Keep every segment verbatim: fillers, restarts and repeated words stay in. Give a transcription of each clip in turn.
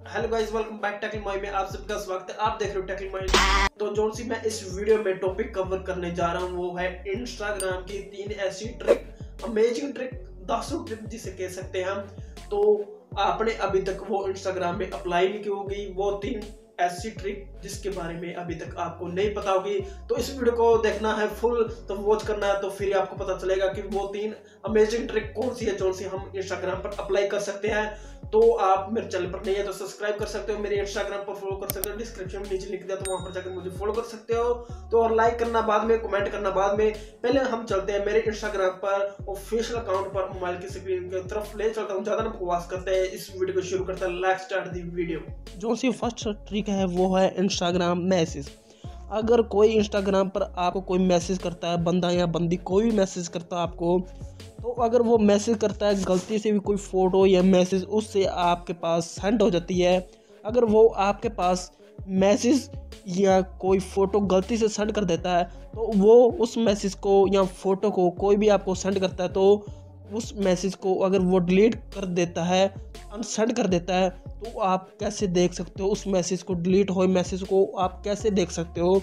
Hello guys, welcome back technique my में आप सबका स्वागत है। आप देख रहे हो टेक्निक माई। तो जो सी मैं इस वीडियो में टॉपिक कवर करने जा रहा हूँ वो है इंस्टाग्राम की तीन ऐसी ट्रिक, अमेजिंग ट्रिक, दासू ट्रिक जिसे कह सकते हैं हम। तो आपने अभी तक वो इंस्टाग्राम में अप्लाई नहीं की होगी, वो तीन ऐसी ट्रिक जिसके बारे में अभी तक आपको नहीं पता होगी। तो इस वीडियो को देखना है फुल, तो वॉच करना है, तो फिर आपको पता चलेगा कि वो तीन अमेजिंग ट्रिक कौन सी है जो सी हम इंस्टाग्राम पर अप्लाई कर सकते हैं। तो आप मेरे चैनल पर नहीं है तो सब्सक्राइब कर सकते हो, मेरे इंस्टाग्राम पर फॉलो कर सकते हो, डिस्क्रिप्शन में नीचे लिख दिया तो वहां पर जाकर मुझे फॉलो कर सकते हो। तो और लाइक करना बाद में, कमेंट करना बाद में। पहले हम चलते हैं मेरे इंस्टाग्राम पर ऑफिशियल अकाउंट पर, मोबाइल की स्क्रीन की तरफ ले चलता हूँ। ज्यादा ना बकवास करते हैं, इस वीडियो को शुरू करते हैं। Let's start the video. जो सी फर्स्ट ट्रिक है वो है इंस्टाग्राम मैसेज। अगर कोई इंस्टाग्राम पर आपको कोई मैसेज करता है, बंदा या बंदी कोई भी मैसेज करता है आपको, तो अगर वो मैसेज करता है गलती से भी कोई फ़ोटो या मैसेज उससे आपके पास सेंड हो जाती है, अगर वो आपके पास मैसेज या कोई फ़ोटो गलती से सेंड कर देता है, तो वो उस मैसेज को या फ़ोटो को कोई भी आपको सेंड करता है, तो उस मैसेज को अगर वो डिलीट कर देता है, अनसेंड कर देता है, तो आप कैसे देख सकते हो उस मैसेज को? डिलीट हुए मैसेज को आप कैसे देख सकते हो?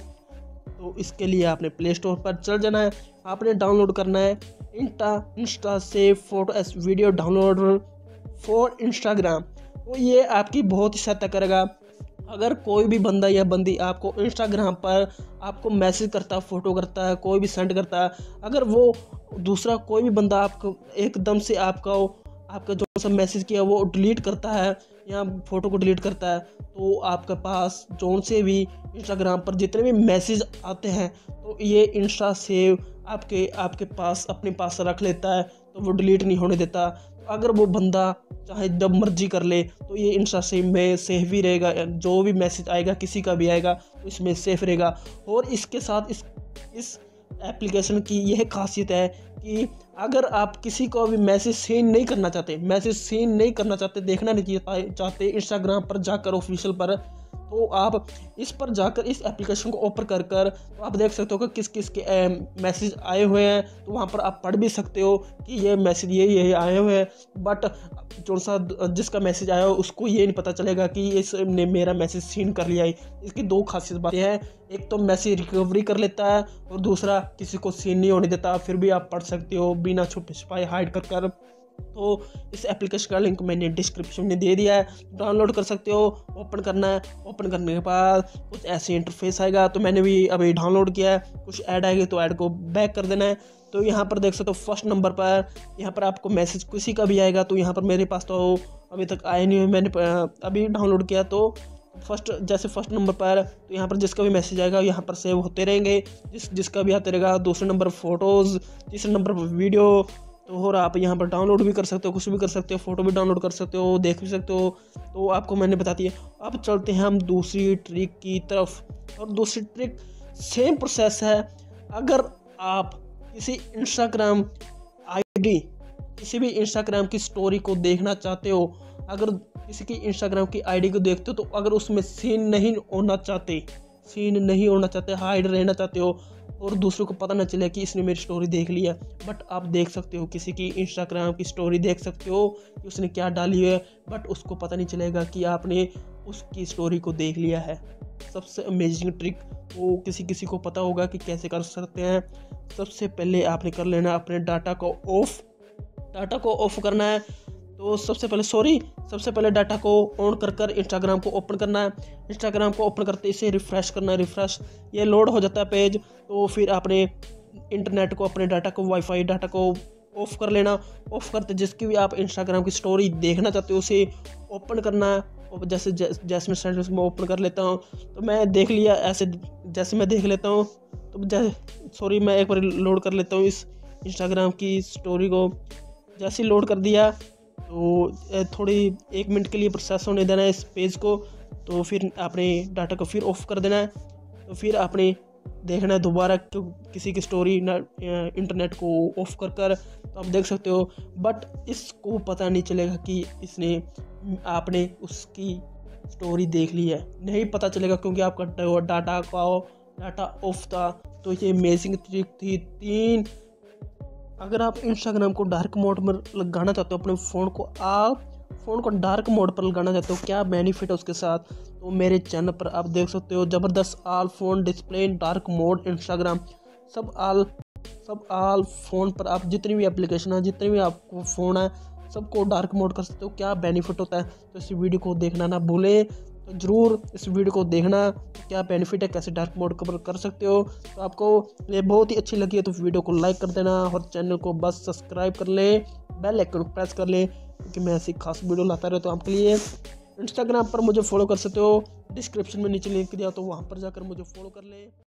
तो इसके लिए आपने प्ले स्टोर पर चल जाना है, आपने डाउनलोड करना है इंस्टा इंस्टा से photos video downloader for Instagram. तो ये आपकी बहुत ही सहायता करेगा। अगर कोई भी बंदा या बंदी आपको इंस्टाग्राम पर आपको मैसेज करता है, फ़ोटो करता है, कोई भी सेंड करता है, अगर वो दूसरा कोई भी बंदा आपको एकदम से आपका आपका जो सा मैसेज किया वो डिलीट करता है या फ़ोटो को डिलीट करता है, तो आपके पास जो से भी इंस्टाग्राम पर जितने भी मैसेज आते हैं, तो ये इंस्टा सेव आपके आपके पास अपने पास रख लेता है, तो वो डिलीट नहीं होने देता। तो अगर वो बंदा चाहे जब मर्जी कर ले, तो ये इंस्टा सेव में सेफ भी रहेगा। जो भी मैसेज आएगा, किसी का भी आएगा, तो इसमें सेफ रहेगा। और इसके साथ इस इस एप्लीकेशन की यह खासियत है कि अगर आप किसी को भी मैसेज सेंड नहीं करना चाहते, मैसेज सेंड नहीं करना चाहते, देखना नहीं चाहते इंस्टाग्राम पर जाकर ऑफिशियल पर, तो आप इस पर जाकर इस एप्लीकेशन को ओपन कर कर तो आप देख सकते हो कि किस किस के मैसेज आए हुए हैं। तो वहाँ पर आप पढ़ भी सकते हो कि ये मैसेज ये ये आए हुए हैं, बट जो सा जिसका मैसेज आया हो उसको ये नहीं पता चलेगा कि इसने मेरा मैसेज सीन कर लिया है। इसकी दो खासियत बातें हैं, एक तो मैसेज रिकवरी कर लेता है और दूसरा किसी को सीन नहीं होने देता, फिर भी आप पढ़ सकते हो बिना छुपे छुपाए हाइड कर कर। तो इस एप्लीकेशन का लिंक मैंने डिस्क्रिप्शन में दे दिया है, डाउनलोड कर सकते हो। ओपन करना है, ओपन करने के बाद कुछ ऐसे इंटरफेस आएगा, तो मैंने भी अभी डाउनलोड किया है। कुछ ऐड आएगी तो ऐड को बैक कर देना है। तो यहाँ पर देख सकते हो फर्स्ट नंबर पर यहाँ पर आपको मैसेज किसी का भी आएगा, तो यहाँ पर मेरे पास तो अभी तक आए नहीं, मैंने अभी डाउनलोड किया। तो फर्स्ट जैसे फर्स्ट नंबर पर तो यहाँ पर जिसका भी मैसेज आएगा यहाँ पर सेव होते रहेंगे, जिस जिसका भी आते रहेगा। दूसरे नंबर पर फ़ोटोज़, तीसरे नंबर पर वीडियो, तो और आप यहाँ पर डाउनलोड भी कर सकते हो, कुछ भी कर सकते हो, फ़ोटो भी डाउनलोड कर सकते हो, देख भी सकते हो। तो आपको मैंने बता दिया। अब चलते हैं हम दूसरी ट्रिक की तरफ। और दूसरी ट्रिक सेम प्रोसेस है। अगर आप किसी इंस्टाग्राम आईडी, किसी भी इंस्टाग्राम की स्टोरी को देखना चाहते हो, अगर किसी की इंस्टाग्राम की आईडी को देखते हो, तो अगर उसमें सीन नहीं होना चाहते सीन नहीं होना चाहते हाइड रहना चाहते हो और दूसरों को पता न चले कि इसने मेरी स्टोरी देख ली है, बट आप देख सकते हो किसी की इंस्टाग्राम की स्टोरी देख सकते हो कि उसने क्या डाली है, बट उसको पता नहीं चलेगा कि आपने उसकी स्टोरी को देख लिया है। सबसे अमेजिंग ट्रिक वो किसी किसी को पता होगा कि कैसे कर सकते हैं। सबसे पहले आपने कर लेना अपने डाटा को ऑफ डाटा को ऑफ करना है। तो सबसे पहले सॉरी सबसे पहले डाटा को ऑन कर कर इंस्टाग्राम को ओपन करना है। इंस्टाग्राम को ओपन करते इसे रिफ़्रेश करना है। रिफ़्रेश ये लोड हो जाता है पेज, तो फिर आपने इंटरनेट को, अपने डाटा को, वाईफाई डाटा को ऑफ़ कर लेना। ऑफ़ करते जिसकी भी आप इंस्टाग्राम की स्टोरी देखना चाहते हो उसे ओपन करना है। और जैसे जैसे मैं सेंटेंस में ओपन कर लेता हूँ, तो मैं देख लिया ऐसे, जैसे मैं देख लेता हूँ, तो जैसे सॉरी मैं एक बार लोड कर लेता हूँ इस इंस्टाग्राम की स्टोरी को। जैसे लोड कर दिया तो थोड़ी एक मिनट के लिए प्रोसेस होने देना है इस पेज को। तो फिर आपने डाटा को फिर ऑफ कर देना है। तो फिर आपने देखना है दोबारा किसी की स्टोरी ना इंटरनेट को ऑफ कर कर, तो आप देख सकते हो, बट इसको पता नहीं चलेगा कि इसने आपने उसकी स्टोरी देख ली है, नहीं पता चलेगा क्योंकि आपका डाटा का डाटा ऑफ था। तो ये अमेजिंग ट्रिक थी तीन। अगर आप इंस्टाग्राम को डार्क मोड में लगाना चाहते हो अपने फ़ोन को, आप फ़ोन को डार्क मोड पर लगाना चाहते हो, क्या बेनिफिट है उसके साथ, तो मेरे चैनल पर आप देख सकते हो। ज़बरदस्त all phone display dark mode Instagram सब ऑल सब ऑल फ़ोन पर आप जितनी भी एप्लीकेशन है, जितने भी आपको फ़ोन है, सबको डार्क मोड कर सकते हो। क्या बेनिफिट होता है, तो इस वीडियो को देखना ना भूलें। तो ज़रूर इस वीडियो को देखना, क्या बेनिफिट है, कैसे डार्क मोड कवर कर सकते हो। तो आपको ये बहुत ही अच्छी लगी है तो वीडियो को लाइक कर देना और चैनल को बस सब्सक्राइब कर ले, बेल आइकन प्रेस कर ले, क्योंकि मैं ऐसी खास वीडियो लाता रहता हूँ आपके लिए। इंस्टाग्राम पर मुझे फॉलो कर सकते हो, डिस्क्रिप्शन में नीचे लिंक दिया तो वहाँ पर जाकर मुझे फॉलो कर ले।